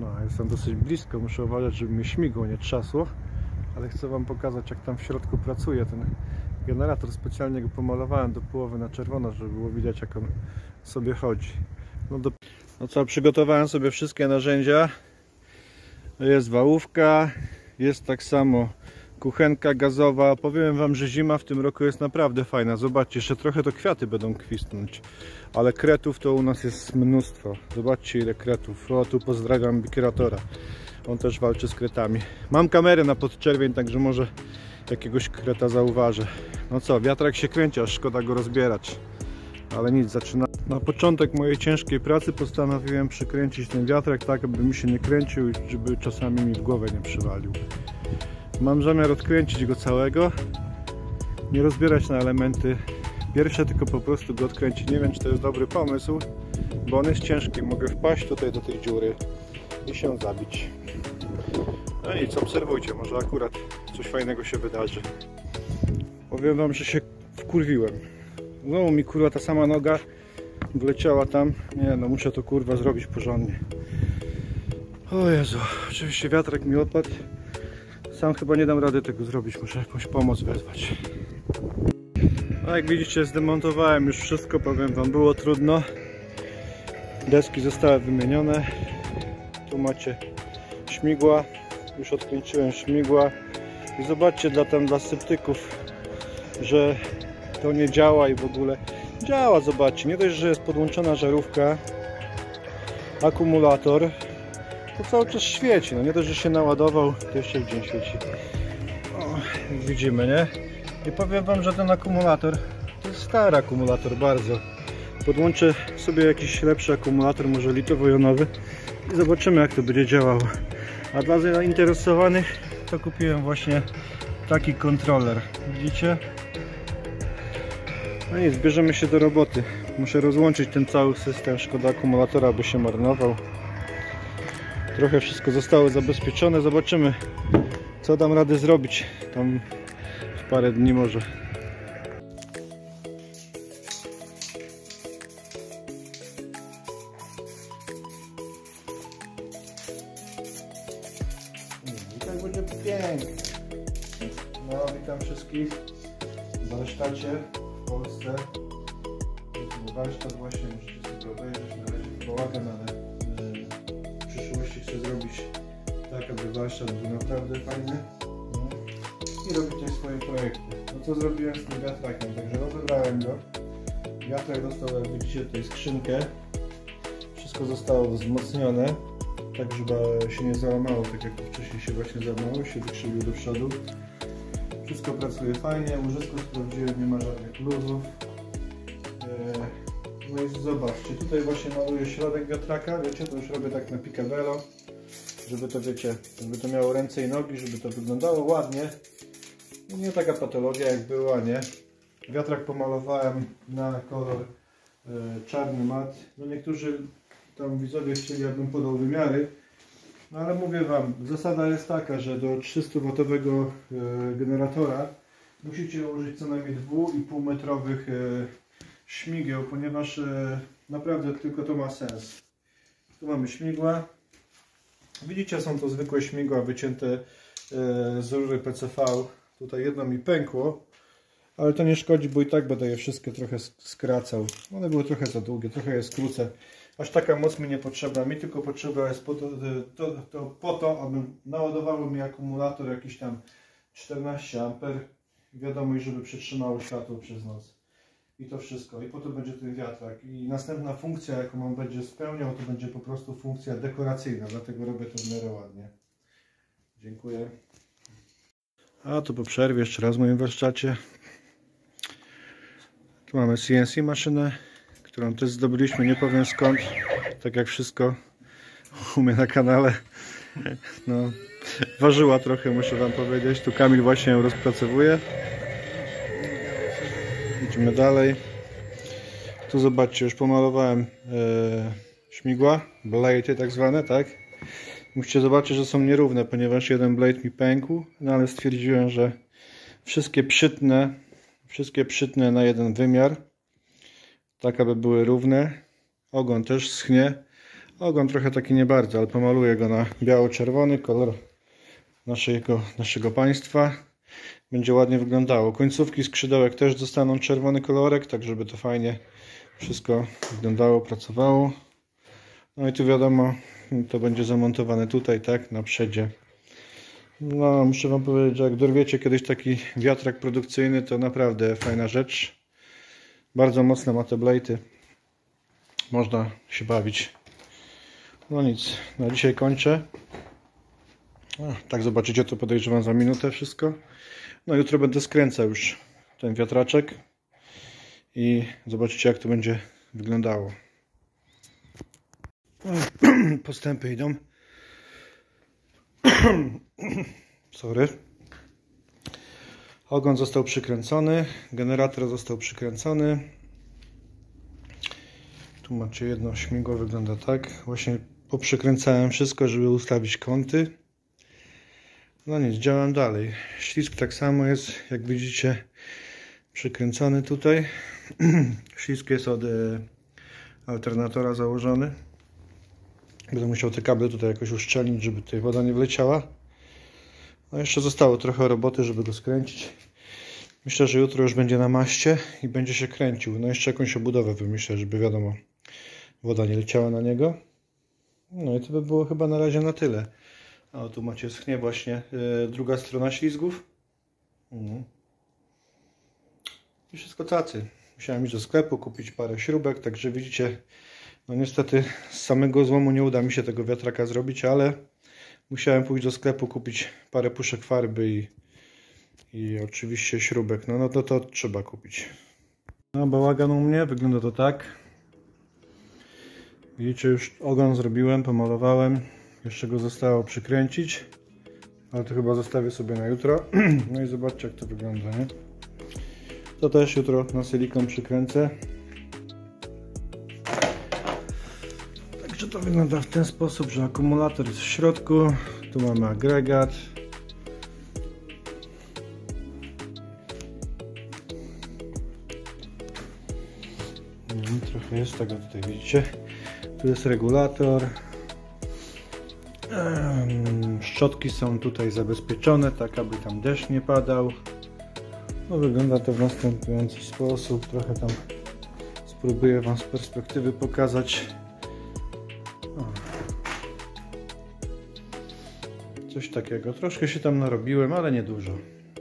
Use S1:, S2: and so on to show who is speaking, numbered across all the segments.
S1: No, jestem dosyć blisko, muszę uważać, żeby mnie śmigło nie trzasło, ale chcę wam pokazać, jak tam w środku pracuje ten generator. Specjalnie go pomalowałem do połowy na czerwono, żeby było widać, jak on sobie chodzi. No co, przygotowałem sobie wszystkie narzędzia. Jest wałówka, jest tak samo kuchenka gazowa. Powiem wam, że zima w tym roku jest naprawdę fajna. Zobaczcie, jeszcze trochę to kwiaty będą kwisnąć, ale kretów to u nas jest mnóstwo. Zobaczcie, ile kretów. O, tu pozdrawiam bikeratora, on też walczy z kretami. Mam kamerę na podczerwień, także może jakiegoś kreta zauważę. No co, wiatrak się kręci, aż szkoda go rozbierać, ale nic, zaczyna. Na początek mojej ciężkiej pracy postanowiłem przykręcić ten wiatrak tak, aby mi się nie kręcił i żeby czasami mi w głowę nie przywalił. Mam zamiar odkręcić go całego, nie rozbierać na elementy pierwsze, tylko po prostu go odkręcić. Nie wiem, czy to jest dobry pomysł, bo on jest ciężki. Mogę wpaść tutaj do tej dziury i się zabić. No nic, obserwujcie, może akurat coś fajnego się wydarzy. Powiem wam, że się wkurwiłem. Znowu mi kurwa ta sama noga wleciała tam. Nie no, muszę to kurwa zrobić porządnie. O Jezu, oczywiście wiatrak mi opadł. Sam chyba nie dam rady tego zrobić, muszę jakąś pomoc wezwać. No jak widzicie, zdemontowałem już wszystko, powiem wam, było trudno. Deski zostały wymienione. Tu macie śmigła, już odkręciłem śmigła. I zobaczcie dla sceptyków, że to nie działa i w ogóle działa, zobaczcie. Nie dość, że jest podłączona żarówka, akumulator, to cały czas świeci. No nie dość, że się naładował, to jeszcze w dzień świeci. O, widzimy, nie? I powiem wam, że ten akumulator to jest stary akumulator bardzo. Podłączę sobie jakiś lepszy akumulator, może litowo-jonowy, i zobaczymy, jak to będzie działało. A dla zainteresowanych to kupiłem właśnie taki kontroler. Widzicie? No i zbierzemy się do roboty. Muszę rozłączyć ten cały system, szkoda akumulatora, by się marnował. Trochę wszystko zostało zabezpieczone. Zobaczymy, co dam radę zrobić tam w parę dni może. I tak będzie pięknie. No, witam wszystkich w warsztacie w Polsce. Warsztat właśnie możecie sobie obejrzeć, na razie bałagan, ale w przyszłości chcę zrobić tak, aby warsztat był naprawdę fajny i robić też swoje projekty. No co zrobiłem z tym wiatrakiem? Także rozebrałem go. Wiatrak dostał, jak widzicie, tutaj skrzynkę. Wszystko zostało wzmocnione, tak żeby się nie załamało, tak jak wcześniej się właśnie załamało, się wykrzywił do przodu. Wszystko pracuje fajnie, łożysko sprawdziłem, nie ma żadnych luzów. No i zobaczcie, tutaj właśnie maluję środek wiatraka, wiecie, to już robię tak na picadillo, żeby to, wiecie, żeby to miało ręce i nogi, żeby to wyglądało ładnie. No nie taka patologia jak była, nie? Wiatrak pomalowałem na kolor czarny mat. No niektórzy tam widzowie chcieli, abym podał wymiary, no ale mówię wam, zasada jest taka, że do 300W generatora musicie użyć co najmniej 2,5 metrowych śmigieł, ponieważ naprawdę tylko to ma sens. Tu mamy śmigła. Widzicie, są to zwykłe śmigła wycięte z rury PCV. Tutaj jedno mi pękło, ale to nie szkodzi, bo i tak będę je wszystkie trochę skracał. One były trochę za długie, trochę je skrócę. Aż taka moc mi nie potrzebna. Mi tylko potrzeba jest po to, aby naładowało mi akumulator jakiś tam 14 A. Wiadomo, żeby przetrzymało światło przez noc. I to wszystko. I po to będzie ten wiatrak. I następna funkcja, jaką on będzie spełniał, to będzie po prostu funkcja dekoracyjna. Dlatego robię to w miarę ładnie. Dziękuję. A to po przerwie jeszcze raz w moim warsztacie. Tu mamy CNC maszynę, którą też zdobyliśmy, nie powiem skąd. Tak jak wszystko u mnie na kanale. No, ważyła trochę, muszę wam powiedzieć. Tu Kamil właśnie ją rozpracowuje. Idziemy dalej. Tu zobaczcie, już pomalowałem śmigła, blade'y tak zwane, tak? Musicie zobaczyć, że są nierówne, ponieważ jeden blade mi pękł, no ale stwierdziłem, że wszystkie przytnę na jeden wymiar, tak aby były równe. Ogon też schnie, Ogon trochę taki nie bardzo, ale pomaluję go na biało-czerwony, kolor naszego państwa. Będzie ładnie wyglądało. Końcówki skrzydełek też dostaną czerwony kolorek, tak żeby to fajnie wszystko wyglądało, pracowało. No i tu wiadomo, to będzie zamontowane tutaj, tak, na przedzie. No, muszę wam powiedzieć, że jak dorwiecie kiedyś taki wiatrak produkcyjny, to naprawdę fajna rzecz. Bardzo mocne ma te blade'y. Można się bawić. No nic, na dzisiaj kończę. Tak zobaczycie to, podejrzewam, za minutę wszystko. No jutro będę skręcał już ten wiatraczek i zobaczycie, jak to będzie wyglądało. Postępy idą. Sorry. Ogon został przykręcony, generator został przykręcony. Tu macie jedno śmigło, wygląda tak. Właśnie poprzykręcałem wszystko, żeby ustawić kąty. No nic, działam dalej. Ślizg tak samo jest, jak widzicie, przykręcony tutaj. Ślizg jest od alternatora założony. Będę musiał te kable tutaj jakoś uszczelnić, żeby tutaj woda nie wleciała. No jeszcze zostało trochę roboty, żeby go skręcić. Myślę, że jutro już będzie na maście i będzie się kręcił. No jeszcze jakąś obudowę wymyślę, żeby wiadomo, woda nie leciała na niego. No i to by było chyba na razie na tyle. A tu macie schnie właśnie druga strona ślizgów. I wszystko tacy. Musiałem iść do sklepu, kupić parę śrubek, także widzicie, no niestety z samego złomu nie uda mi się tego wiatraka zrobić, ale musiałem pójść do sklepu, kupić parę puszek farby i oczywiście śrubek. No to trzeba kupić. No bałagan u mnie, wygląda to tak. Widzicie, już ogon zrobiłem, pomalowałem. Jeszcze go zostało przykręcić, ale to chyba zostawię sobie na jutro. No i zobaczcie, jak to wygląda, nie? To też jutro na silikon przykręcę. Także to wygląda w ten sposób, że akumulator jest w środku. Tu mamy agregat. Trochę jest tego tutaj, widzicie. Tu jest regulator. Szczotki są tutaj zabezpieczone, tak aby tam deszcz nie padał. No, wygląda to w następujący sposób. Trochę tam spróbuję wam z perspektywy pokazać. Coś takiego. Troszkę się tam narobiłem, ale nie dużo.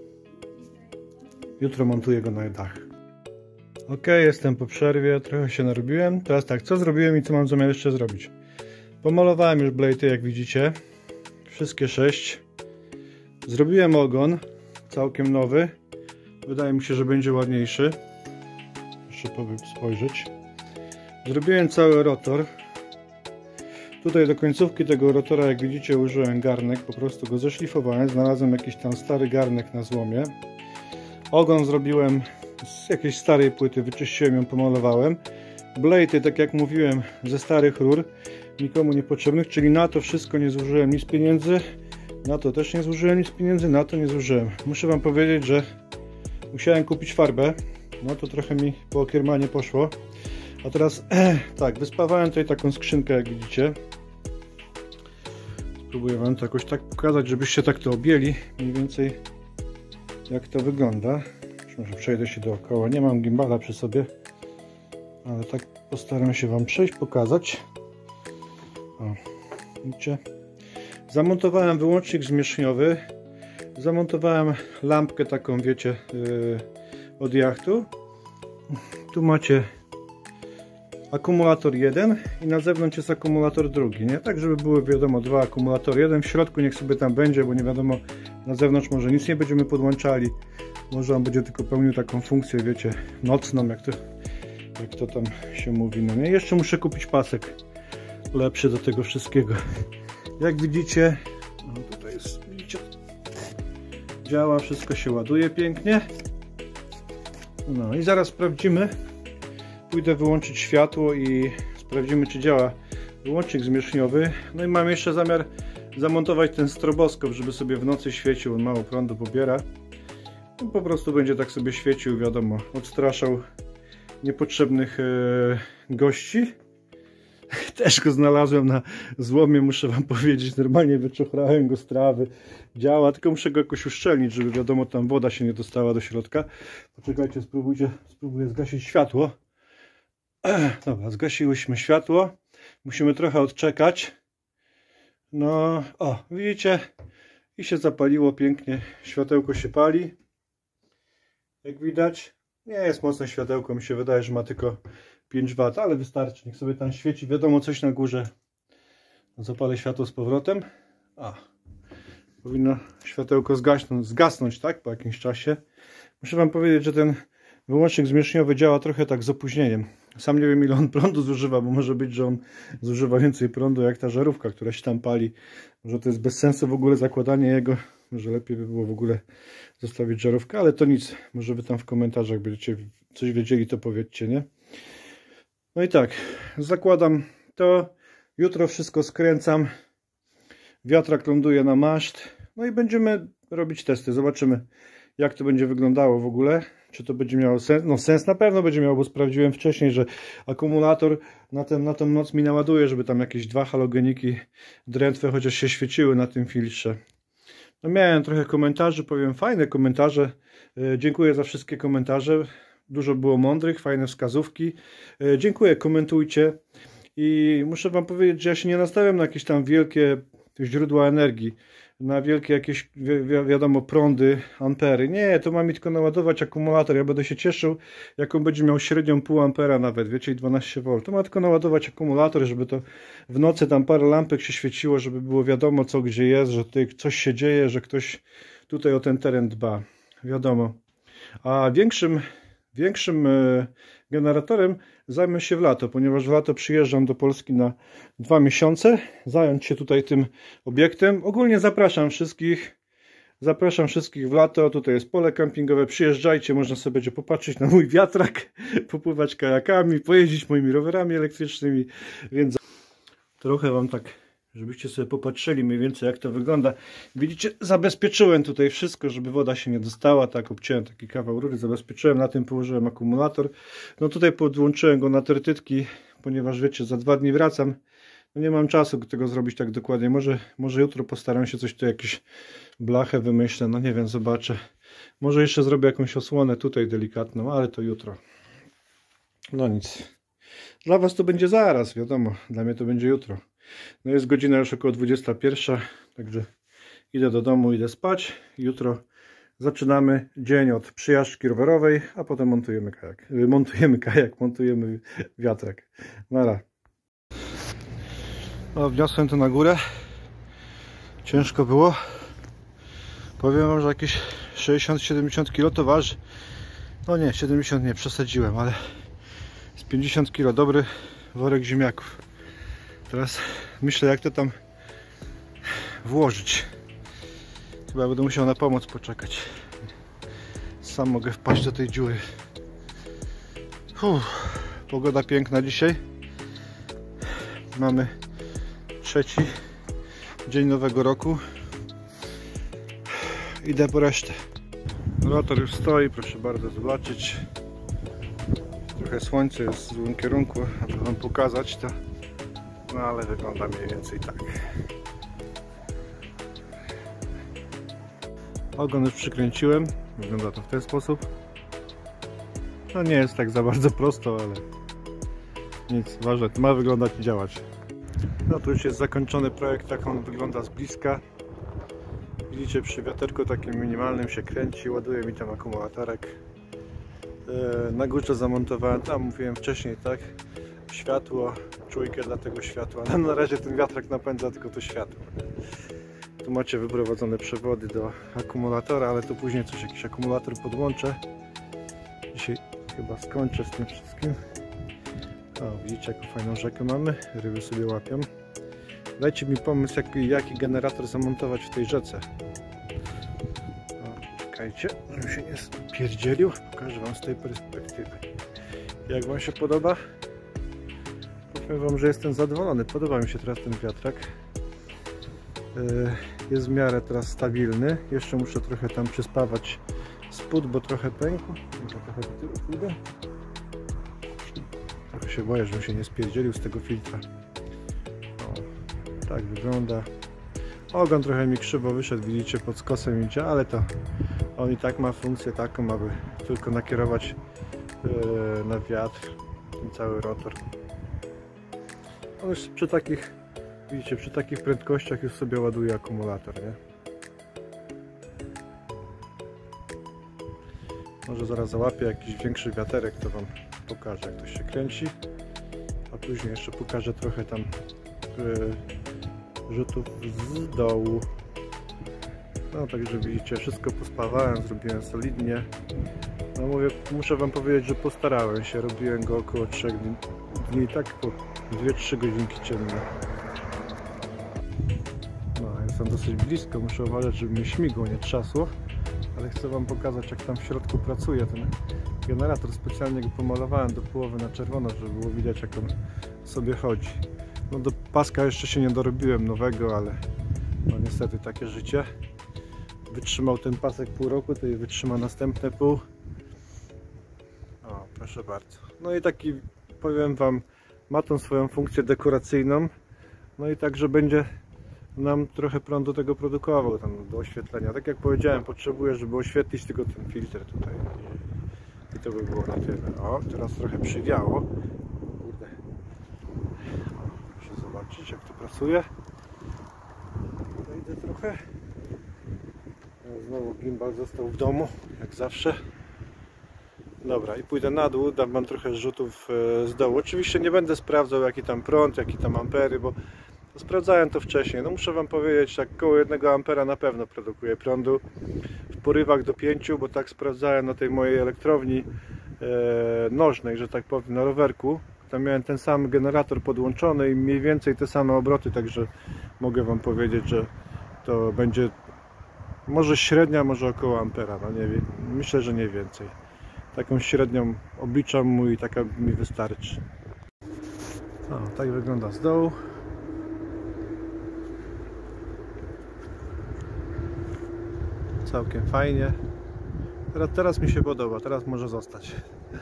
S1: Jutro montuję go na dach. Ok, jestem po przerwie, trochę się narobiłem. Teraz tak, co zrobiłem i co mam zamiar jeszcze zrobić? Pomalowałem już blade'y, jak widzicie. Wszystkie 6. Zrobiłem ogon, całkiem nowy. Wydaje mi się, że będzie ładniejszy. Jeszcze spojrzeć. Zrobiłem cały rotor. Tutaj do końcówki tego rotora, jak widzicie, użyłem garnek. Po prostu go zeszlifowałem. Znalazłem jakiś tam stary garnek na złomie. Ogon zrobiłem z jakiejś starej płyty. Wyczyściłem ją, pomalowałem. Blade'y, tak jak mówiłem, ze starych rur. Nikomu niepotrzebnych, czyli na to wszystko nie zużyłem nic pieniędzy. Na to też nie zużyłem nic pieniędzy. Na to nie zużyłem. Muszę wam powiedzieć, że musiałem kupić farbę. No to trochę mi po okiermanie poszło. A teraz tak, wyspawałem tutaj taką skrzynkę, jak widzicie. Spróbuję wam to jakoś tak pokazać, żebyście tak to objęli mniej więcej, jak to wygląda. Może przejdę się dookoła. Nie mam gimbala przy sobie, ale tak postaram się wam przejść, pokazać. O, widzicie? Zamontowałem wyłącznik zmierzchniowy. Zamontowałem lampkę taką, wiecie, od jachtu. Tu macie akumulator jeden i na zewnątrz jest akumulator drugi, nie? Tak, żeby były, wiadomo, dwa akumulatory. Jeden w środku niech sobie tam będzie, bo nie wiadomo, na zewnątrz może nic nie będziemy podłączali. Może on będzie tylko pełnił taką funkcję, wiecie, nocną, jak to tam się mówi, no nie? Jeszcze muszę kupić pasek lepszy do tego wszystkiego. Jak widzicie, no tutaj jest, widzicie, działa, wszystko się ładuje pięknie. No i zaraz sprawdzimy. Pójdę wyłączyć światło i sprawdzimy, czy działa wyłącznik zmierzchniowy. No i mam jeszcze zamiar zamontować ten stroboskop, żeby sobie w nocy świecił. On mało prądu pobiera. No, po prostu będzie tak sobie świecił, wiadomo, odstraszał niepotrzebnych gości. Też go znalazłem na złomie, muszę wam powiedzieć. Normalnie wyczochrałem go z trawy. Działa, tylko muszę go jakoś uszczelnić, żeby wiadomo, tam woda się nie dostała do środka. Poczekajcie, spróbuję zgasić światło. Dobra, zgasiłyśmy światło. Musimy trochę odczekać. No, o, widzicie? I się zapaliło pięknie. Światełko się pali. Jak widać, nie jest mocne światełko. Mi się wydaje, że ma tylko 5 W, ale wystarczy. Niech sobie tam świeci. Wiadomo, coś na górze. Zapalę światło z powrotem. Powinno światełko zgasnąć, tak? Po jakimś czasie. Muszę wam powiedzieć, że ten wyłącznik zmieszniowy działa trochę tak z opóźnieniem. Sam nie wiem, ile on prądu zużywa, bo może być, że on zużywa więcej prądu jak ta żarówka, która się tam pali. Może to jest bez sensu w ogóle zakładanie jego. Może lepiej by było w ogóle zostawić żarówkę, ale to nic. Może wy tam w komentarzach będziecie coś wiedzieli, to powiedzcie, nie? No i tak, zakładam to. Jutro wszystko skręcam. Wiatrak ląduje na maszt. No i będziemy robić testy. Zobaczymy, jak to będzie wyglądało w ogóle. Czy to będzie miało sens? No sens na pewno będzie miało, bo sprawdziłem wcześniej, że akumulator na tą noc mi naładuje, żeby tam jakieś 2 halogeniki drętwe chociaż się świeciły na tym filtrze. No miałem trochę komentarzy, powiem, fajne komentarze. Dziękuję za wszystkie komentarze. Dużo było mądrych, fajne wskazówki. Dziękuję, komentujcie. I muszę wam powiedzieć, że ja się nie nastawiam na jakieś tam wielkie źródła energii, na wielkie jakieś, wiadomo, prądy, ampery. Nie, to ma mi tylko naładować akumulator. Ja będę się cieszył, jak on będzie miał średnią pół ampera nawet, wiecie, i 12 V. To ma tylko naładować akumulator, żeby to w nocy tam parę lampek się świeciło, żeby było wiadomo, co gdzie jest, że tutaj coś się dzieje, że ktoś tutaj o ten teren dba. Wiadomo. A większym generatorem zajmę się w lato, ponieważ w lato przyjeżdżam do Polski na 2 miesiące, zająć się tutaj tym obiektem. Ogólnie zapraszam wszystkich w lato. Tutaj jest pole kampingowe, przyjeżdżajcie, można sobie będzie popatrzeć na mój wiatrak, popływać kajakami, pojeździć moimi rowerami elektrycznymi, więc trochę wam tak, żebyście sobie popatrzyli mniej więcej, jak to wygląda. Widzicie, zabezpieczyłem tutaj wszystko, żeby woda się nie dostała, tak, obciąłem taki kawał rury, zabezpieczyłem, na tym położyłem akumulator. No tutaj podłączyłem go na tertytki, ponieważ wiecie, za 2 dni wracam. No nie mam czasu tego zrobić tak dokładnie. Może jutro postaram się coś tu, jakieś blachę wymyślę, no nie wiem, zobaczę. Może jeszcze zrobię jakąś osłonę tutaj delikatną, ale to jutro. No nic. Dla was to będzie zaraz, wiadomo, dla mnie to będzie jutro. No jest godzina już około 21, także idę do domu, idę spać. Jutro zaczynamy dzień od przyjażdżki rowerowej, a potem montujemy wiatrak. Nara. No, wniosłem to na górę. Ciężko było. Powiem wam, że jakieś 60-70 kg to waży. No nie, 70 nie, przesadziłem, ale z 50 kg dobry worek ziemniaków. Teraz myślę, jak to tam włożyć. Chyba będę musiał na pomoc poczekać. Sam mogę wpaść do tej dziury. Pogoda piękna dzisiaj. Mamy 3. dzień nowego roku. Idę po resztę. Rotor już stoi, proszę bardzo zobaczyć. Trochę słońce jest w złym kierunku, aby wam pokazać to. No ale wygląda mniej więcej tak. Ogon już przykręciłem. Wygląda to w ten sposób. No nie jest tak za bardzo prosto, ale nic, ważne, to ma wyglądać i działać. No tu już jest zakończony projekt, tak on wygląda z bliska. Widzicie, przy wiaterku takim minimalnym się kręci, ładuje mi tam akumulatorek. Na górze zamontowałem, tam mówiłem wcześniej, tak, światło, czujkę dla tego światła. No, na razie ten wiatrak napędza tylko to światło. Tu macie wyprowadzone przewody do akumulatora, ale to później coś, jakiś akumulator podłączę. Dzisiaj chyba skończę z tym wszystkim. O, widzicie, jaką fajną rzekę mamy, ryby sobie łapią. Dajcie mi pomysł, jaki generator zamontować w tej rzece. O, czekajcie, żebym się nie spierdzielił. Pokażę wam z tej perspektywy. Jak wam się podoba? Powiem wam, że jestem zadowolony. Podoba mi się teraz ten wiatrak. Jest w miarę teraz stabilny. Jeszcze muszę trochę tam przyspawać spód, bo trochę pękł. Może trochę do tyłu pójdę. Trochę się boję, żebym się nie spierdzielił z tego filtra. Tak wygląda. Ogon trochę mi krzywo wyszedł, widzicie, pod skosem idzie, ale to on i tak ma funkcję taką, aby tylko nakierować na wiatr ten cały rotor. On już przy takich, widzicie, przy takich prędkościach już sobie ładuje akumulator, nie? Może zaraz załapię jakiś większy wiaterek, to wam pokażę, jak to się kręci, a później jeszcze pokażę trochę tam rzutów z dołu. No także widzicie, wszystko pospawałem, zrobiłem solidnie. No mówię, muszę wam powiedzieć, że postarałem się, robiłem go około 3 dni, tak po 2-3 godzinki dziennie. No, jestem dosyć blisko, muszę uważać, żeby mnie śmigło nie trzasło, ale chcę wam pokazać, jak tam w środku pracuje ten generator. Specjalnie go pomalowałem do połowy na czerwono, żeby było widać, jak on sobie chodzi. No do paska jeszcze się nie dorobiłem nowego, ale no niestety takie życie. Wytrzymał ten pasek pół roku, to i wytrzyma następne pół. O, proszę bardzo. No i taki, powiem wam, ma tą swoją funkcję dekoracyjną. No i także będzie nam trochę prądu tego produkował tam do oświetlenia. Tak jak powiedziałem, potrzebuję, żeby oświetlić tylko ten filtr tutaj. I to by było na tyle. O, teraz trochę przywiało. Kurde. O, proszę zobaczyć, jak to pracuje. Wejdę trochę. Znowu gimbal został w domu, jak zawsze. Dobra, i pójdę na dół, dam wam trochę rzutów z dołu. Oczywiście nie będę sprawdzał, jaki tam prąd, jaki tam ampery, bo sprawdzałem to wcześniej. No muszę wam powiedzieć, tak około 1 ampera na pewno produkuje prądu. W porywach do 5, bo tak sprawdzałem na tej mojej elektrowni nożnej, że tak powiem, na rowerku. Tam miałem ten sam generator podłączony i mniej więcej te same obroty, także mogę wam powiedzieć, że to będzie może średnia, może około ampera, no nie wiem, myślę, że nie więcej. Taką średnią obliczam mu i taka mi wystarczy. O, tak wygląda z dołu. Całkiem fajnie. Teraz mi się podoba, teraz może zostać.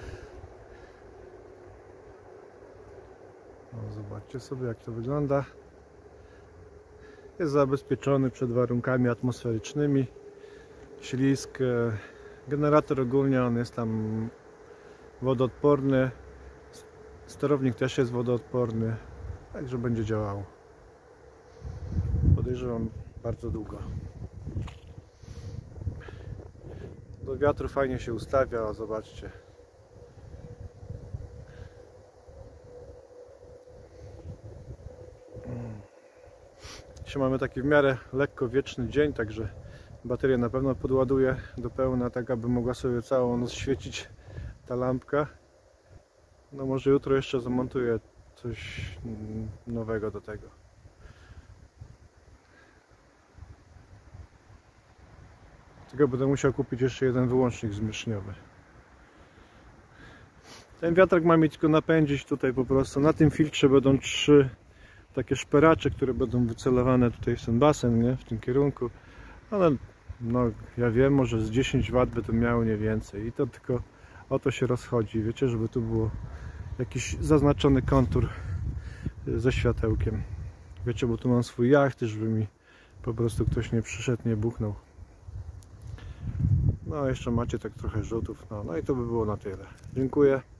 S1: No, zobaczcie sobie, jak to wygląda. Jest zabezpieczony przed warunkami atmosferycznymi. Ślizg. Generator ogólnie on jest tam wodoodporny. Sterownik też jest wodoodporny. Także będzie działało. Podejrzewam bardzo długo. Do wiatru fajnie się ustawia, zobaczcie. Dzisiaj mamy taki w miarę lekko wieczny dzień, także baterię na pewno podładuję do pełna, tak aby mogła sobie całą noc świecić ta lampka. No może jutro jeszcze zamontuję coś nowego do tego. Tylko będę musiał kupić jeszcze jeden wyłącznik zmyślniowy. Ten wiatrak ma mi tylko napędzić tutaj po prostu. Na tym filtrze będą 3 takie szperacze, które będą wycelowane tutaj w ten basen, nie? W tym kierunku. Ale no ja wiem, może z 10 W by to miało, nie więcej. I to tylko o to się rozchodzi. Wiecie, żeby tu było jakiś zaznaczony kontur ze światełkiem. Wiecie, bo tu mam swój jacht, żeby mi po prostu ktoś nie przyszedł, nie buchnął. No jeszcze macie tak trochę rzutów. No i to by było na tyle. Dziękuję.